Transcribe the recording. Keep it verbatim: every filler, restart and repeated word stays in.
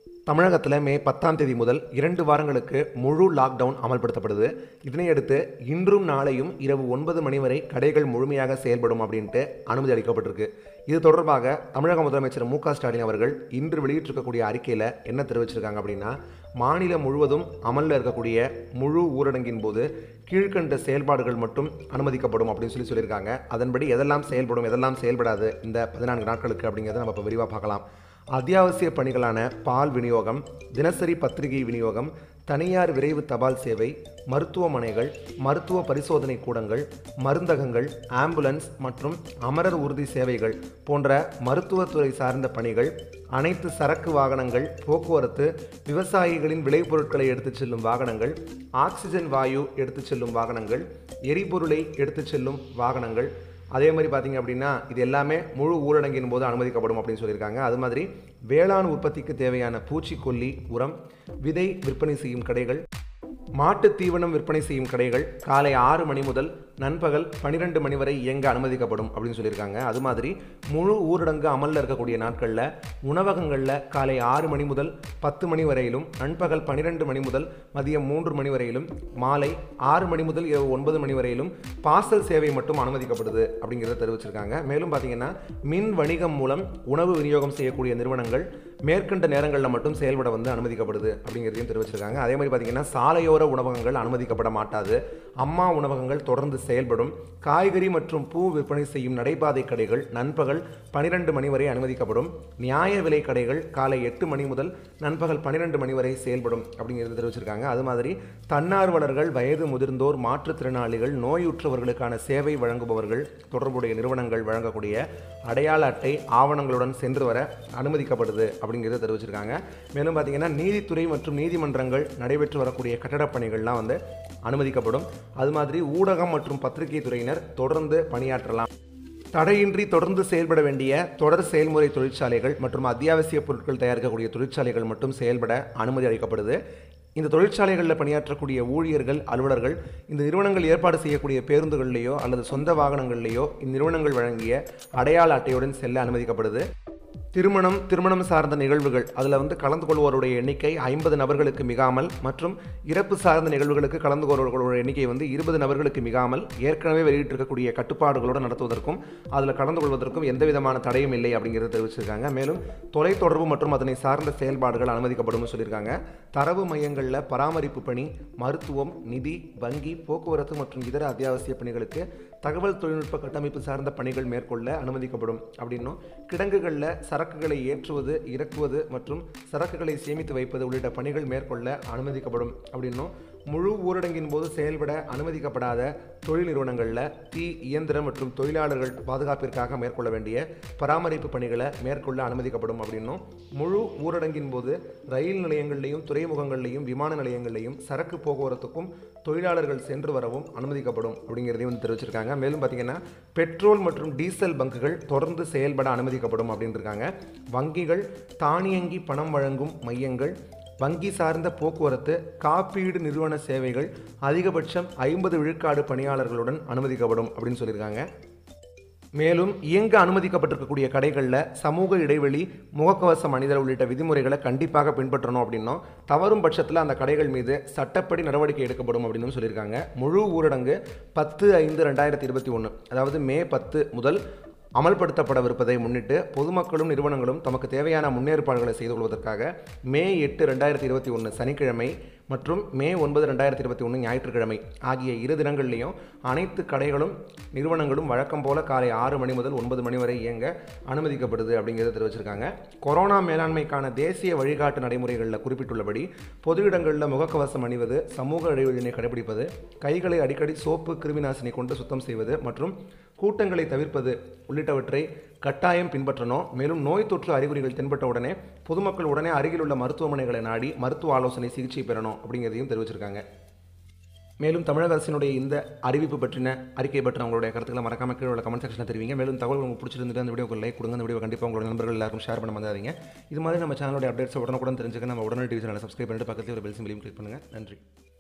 தமிழகத்தில் மே பத்தாம் தேதி முதல் இரண்டு வாரங்களுக்கு முழு லாக்டவுன் அமல்படுத்தப்படுது. இதனையடுத்து இன்றும் நாளையும் இரவு ஒன்பது மணி வரை கடைகள் முழுமையாக செயல்படும் அப்படின்ட்டு அனுமதி அளிக்கப்பட்டிருக்கு. இது தொடர்பாக தமிழக முதலமைச்சர் மு க ஸ்டாலின் அவர்கள் இன்று வெளியிட்டிருக்கக்கூடிய அறிக்கையில் என்ன தெரிவிச்சிருக்காங்க அப்படின்னா, மாநிலம் முழுவதும் அமலில் இருக்கக்கூடிய முழு ஊரடங்கின் போது கீழ்கண்ட செயல்பாடுகள் மட்டும் அனுமதிக்கப்படும் அப்படின்னு சொல்லி சொல்லியிருக்காங்க. அதன்படி எதெல்லாம் செயல்படும், எதெல்லாம் செயல்படாது இந்த பதினான்கு நாட்களுக்கு அப்படிங்கிறத நம்ம இப்போ விரிவாக பார்க்கலாம். அத்தியாவசிய பணிகளான பால் விநியோகம், தினசரி பத்திரிகை விநியோகம், தனியார் விரைவு தபால் சேவை, மருத்துவமனைகள், மருத்துவ பரிசோதனை கூடங்கள், மருந்தகங்கள், ஆம்புலன்ஸ் மற்றும் அமரர் ஊர்தி சேவைகள் போன்ற மருத்துவத்துறை சார்ந்த பணிகள், அனைத்து சரக்கு வாகனங்கள், போக்குவரத்து, விவசாயிகளின் விளைபொருட்களை எடுத்துச் செல்லும் வாகனங்கள், ஆக்சிஜன் வாயு எடுத்துச் செல்லும் வாகனங்கள், எரிபொருளை எடுத்துச் செல்லும் வாகனங்கள், அதே மாதிரி பார்த்திங்க அப்படின்னா இது எல்லாமே முழு ஊரடங்கின் போது அனுமதிக்கப்படும் அப்படின்னு சொல்லியிருக்காங்க. அது மாதிரி வேளாண் உற்பத்திக்கு தேவையான பூச்சிக்கொல்லி, உரம், விதை விற்பனை செய்யும் கடைகள், மாட்டு தீவனம் விற்பனை செய்யும் கடைகள் காலை ஆறு மணி முதல் நண்பகல் பன்னிரெண்டு மணி வரை இயங்க அனுமதிக்கப்படும் அப்படின்னு சொல்லியிருக்காங்க. அது மாதிரி முழு ஊரடங்கு அமலில் இருக்கக்கூடிய நாட்களில் உணவகங்களில் காலை ஆறு மணி முதல் பத்து மணி வரையிலும், நண்பகல் பன்னிரெண்டு மணி முதல் மதியம் மூன்று மணி வரையிலும், மாலை ஆறு மணி முதல் இரவு ஒன்பது மணி வரையிலும் பார்சல் சேவை மட்டும் அனுமதிக்கப்படுது அப்படிங்கிறத தெரிவிச்சிருக்காங்க. மேலும் பார்த்தீங்கன்னா மின் வணிகம் மூலம் உணவு விநியோகம் செய்யக்கூடிய நிறுவனங்கள் மேற்கண்ட நேரங்களில் மட்டும் செயல்பட வந்து அனுமதிக்கப்படுது அப்படிங்கிறதையும் தெரிவிச்சிருக்காங்க. அதே மாதிரி பார்த்தீங்கன்னா சாலையோர உணவகங்கள் அனுமதிக்கப்பட மாட்டாது. அம்மா உணவகங்கள் தொடர்ந்து செயல்படும். காய்கறி மற்றும் பூ விற்பனை செய்யும் நடைபாதை கடைகள் நண்பகல் பன்னிரெண்டு மணி வரை அனுமதிக்கப்படும். நியாய விலை கடைகள் காலை எட்டு மணி முதல் நண்பகல் பன்னிரெண்டு மணி வரை செயல்படும் அப்படிங்கிறது தெரிவிச்சிருக்காங்க. அது மாதிரி தன்னார்வலர்கள், வயது முதிர்ந்தோர், மாற்றுத்திறனாளிகள், நோயுற்றவர்களுக்கான சேவை வழங்குபவர்கள், தொடர்புடைய நிறுவனங்கள் வழங்கக்கூடிய அடையாள அட்டை ஆவணங்களுடன் சென்று வர அனுமதிக்கப்படுது அப்படிங்கிறத தெரிவிச்சிருக்காங்க. மேலும் பார்த்தீங்கன்னா நீதித்துறை மற்றும் நீதிமன்றங்கள் நடைபெற்று வரக்கூடிய கட்டடப் பணிகள்லாம் வந்து அனுமதிக்கப்படும். அது மாதிரி ஊடகம் மற்றும் பத்திரிகை துறையினர் தொடர்ந்து பணியாற்றலாம். தடையின்றி தொடர்ந்து செயல்பட வேண்டிய தொடர் செயல்முறை தொழிற்சாலைகள் மற்றும் அத்தியாவசிய பொருட்கள் தயாரிக்கக்கூடிய தொழிற்சாலைகள் மட்டும் செயல்பட அனுமதி அளிக்கப்படுது. இந்த தொழிற்சாலைகளில் பணியாற்றக்கூடிய ஊழியர்கள், அலுவலர்கள் இந்த நிறுவனங்கள் ஏற்பாடு செய்யக்கூடிய பேருந்துகளிலேயோ அல்லது சொந்த வாகனங்களிலேயோ இந்நிறுவனங்கள் வழங்கிய அடையாள அட்டையுடன் செல்ல அனுமதிக்கப்படுது. திருமணம், திருமணம் சார்ந்த நிகழ்வுகள் அதில் வந்து கலந்து கொள்வோருடைய எண்ணிக்கை ஐம்பது நபர்களுக்கு மிகாமல் மற்றும் இறப்பு சார்ந்த நிகழ்வுகளுக்கு கலந்து கொள்வோருடைய எண்ணிக்கை வந்து இருபது நபர்களுக்கு மிகாமல் ஏற்கனவே வெளியிட்டிருக்கக்கூடிய கட்டுப்பாடுகளோடு நடத்துவதற்கும் அதில் கலந்து கொள்வதற்கும் எந்த விதமான தடையும் இல்லை அப்படிங்கிறத தெரிவிச்சிருக்காங்க. மேலும் தொலைத்தொடர்பு மற்றும் அதனை சார்ந்த செயல்பாடுகள் அனுமதிக்கப்படும் சொல்லியிருக்காங்க. தரவு மையங்களில் பராமரிப்பு பணி, மருத்துவம், நிதி, வங்கி, போக்குவரத்து மற்றும் இதர அத்தியாவசிய பணிகளுக்கு தகவல் தொழில்நுட்ப கட்டமைப்பு சார்ந்த பணிகள் மேற்கொள்ள அனுமதிக்கப்படும் அப்படின்னும், கிடங்குகளில் சரக்குகளை ஏற்றுவது, இறக்குவது மற்றும் சரக்குகளை சேமித்து வைப்பது உள்ளிட்ட பணிகள் மேற்கொள்ள அனுமதிக்கப்படும் அப்படின்னும், முழு ஊரடங்கின் போது செயல்பட அனுமதிக்கப்படாத தொழில் நிறுவனங்களில் தீ, இயந்திரம் மற்றும் தொழிலாளர்கள் பாதுகாப்பிற்காக மேற்கொள்ள வேண்டிய பராமரிப்பு பணிகளை மேற்கொள்ள அனுமதிக்கப்படும் அப்படின்னும், முழு ஊரடங்கின் போது ரயில் நிலையங்கள்லையும் துறைமுகங்கள்லையும் விமான நிலையங்கள்லையும் சரக்கு போக்குவரத்துக்கும் தொழிலாளர்கள் சென்று வரவும் அனுமதிக்கப்படும் அப்படிங்கிறதையும் வந்து தெரிவிச்சிருக்காங்க. மேலும் பார்த்தீங்கன்னா பெட்ரோல் மற்றும் டீசல் பங்குகள் தொடர்ந்து செயல்பட அனுமதிக்கப்படும் அப்படின்னு இருக்காங்க. வங்கிகள், தானியங்கி பணம் வழங்கும் மையங்கள், வங்கி சார்ந்த போக்குவரத்து, காப்பீடு நிறுவன சேவைகள் அதிகபட்சம் ஐம்பது விழுக்காடு பணியாளர்களுடன் அனுமதிக்கப்படும் அப்படின்னு சொல்லியிருக்காங்க. மேலும் இயங்க அனுமதிக்கப்பட்டிருக்கக்கூடிய கடைகளில் சமூக இடைவெளி, முகக்கவசம் அணிதல் உள்ளிட்ட விதிமுறைகளை கண்டிப்பாக பின்பற்றணும் அப்படின்னும், தவறும் பட்சத்தில் அந்த கடைகள் மீது சட்டப்படி நடவடிக்கை எடுக்கப்படும் அப்படின்னு சொல்லியிருக்காங்க. முழு ஊரடங்கு பத்து ஐந்து ரெண்டாயிரத்தி இருபத்தி ஒன்று அதாவது மே பத்து முதல் அமல்படுத்தப்படவிருப்பதை முன்னிட்டு பொதுமக்களும் நிறுவனங்களும் தமக்கு தேவையான முன்னேற்பாடுகளை செய்து கொள்வதற்காக மே எட்டு ரெண்டாயிரத்தி இருபத்தி ஒன்று சனிக்கிழமை மற்றும் மே ஒன்பது ரெண்டாயிரத்தி இருபத்தி ஒன்று ஞாயிற்றுக்கிழமை ஆகிய இரு தினங்கள்லையும் அனைத்து கடைகளும் நிறுவனங்களும் வழக்கம் போல காலை ஆறு மணி முதல் ஒன்பது மணி வரை இயங்க அனுமதிக்கப்படுது அப்படிங்கிறத தெரிவிச்சிருக்காங்க. கொரோனா மேலாண்மைக்கான தேசிய வழிகாட்டு நடைமுறைகளில் குறிப்பிட்டுள்ளபடி பொது இடங்களில் முகக்கவசம் அணிவது, சமூக இடைவெளியினை கடைபிடிப்பது, கைகளை அடிக்கடி சோப்பு, கிருமிநாசினி கொண்டு சுத்தம் செய்வது மற்றும் கூட்டங்களை தவிர்ப்பது உள்ளிட்டவற்றை கட்டாயம் பின்பற்றணும். மேலும் நோய் தொற்று அறிகுறிகள் தென்பட்ட உடனே பொதுமக்கள் உடனே அருகில் உள்ள மருத்துவமனைகளை நாடி மருத்துவ ஆலோசனை, சிகிச்சை பெறணும் அப்படிங்கிறதையும் தெரிவிச்சிருக்காங்க. மேலும் தமிழக அரசினுடைய இந்த அறிவிப்பு பற்றின அறிக்கை பற்றின உங்களுடைய கருத்துக்களை மறக்காம கீழே உள்ள கமெண்ட் செக்ஷனில் தெரிவிங்க. மேலும் தகவல் உங்களுக்கு பிடிச்சிருந்துட்டு அந்த வீடியோக்கு லைக் கொடுங்க. அந்த வீடியோ கண்டிப்பாக உங்களோட நண்பர்கள் எல்லாருக்கும் ஷேர் பண்ண வந்தாதீங்க. இது மாதிரி நம்ம சேனலோட அப்டேட்ஸ் உடனுக்குடன் தெரிஞ்சுக்க நம்ம உடனே டிவி சேனலை சப்ஸ்கிரைப் பண்ணிட்டு பக்கத்தில் ஒரு பெல் சிம்பலையும் கிளிக் பண்ணுங்கள். நன்றி.